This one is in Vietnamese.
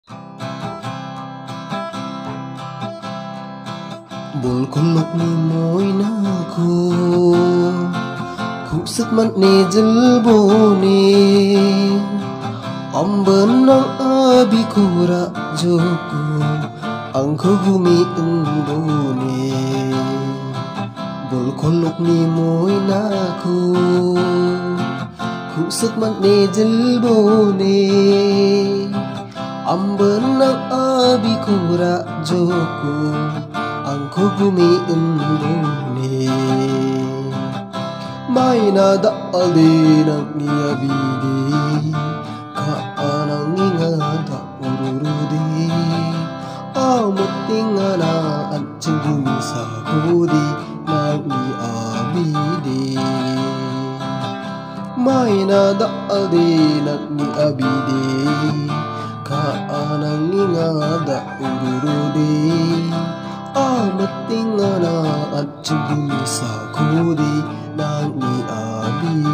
Bul kuluk ni moy na ko Khúc mắt ni jilbo ni Om benang abi kura joko Angko gumi embo ni Bul kuluk ni moy na ko Khúc mắt ni jilbo ni Om benang abi kura joko Angko gumi embone Maina da alina ni abidi Ka anang inga da ururudi Amutinga na anjing gumi sakudi Nang ni abidi Maina da alina ni abidi Ka anang inga da ururudi Amating na at jibumi sa kudi nang ni abi